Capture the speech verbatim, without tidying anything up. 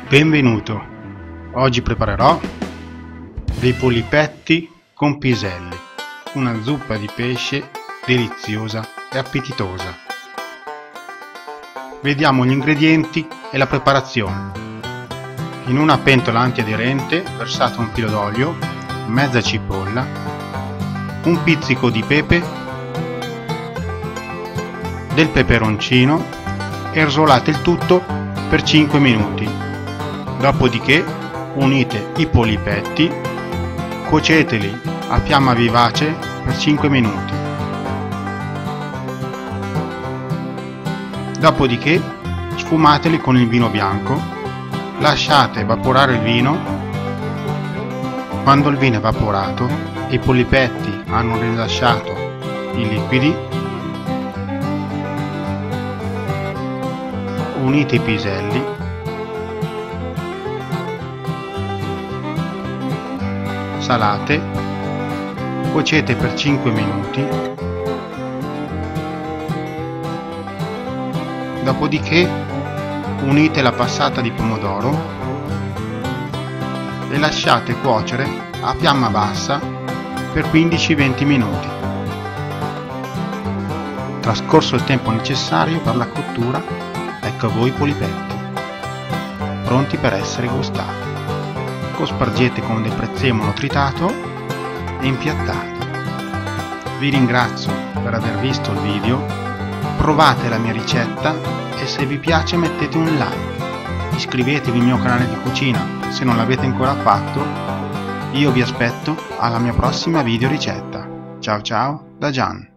Benvenuto! Oggi preparerò dei polipetti con piselli, una zuppa di pesce deliziosa e appetitosa. Vediamo gli ingredienti e la preparazione. In una pentola antiaderente versate un filo d'olio, mezza cipolla, un pizzico di pepe, del peperoncino e rosolate il tutto per cinque minuti. Dopodiché unite i polipetti, cuoceteli a fiamma vivace per cinque minuti. Dopodiché sfumateli con il vino bianco, lasciate evaporare il vino. Quando il vino è evaporato e i polipetti hanno rilasciato i liquidi, unite i piselli, salate, cuocete per cinque minuti, dopodiché unite la passata di pomodoro e lasciate cuocere a fiamma bassa per quindici venti minuti. Trascorso il tempo necessario per la cottura, ecco a voi i polipetti, pronti per essere gustati. Cospargete con del prezzemolo tritato e impiattate. Vi ringrazio per aver visto il video, provate la mia ricetta e se vi piace mettete un like. Iscrivetevi al mio canale di cucina se non l'avete ancora fatto. Io vi aspetto alla mia prossima video ricetta. Ciao ciao da Gian.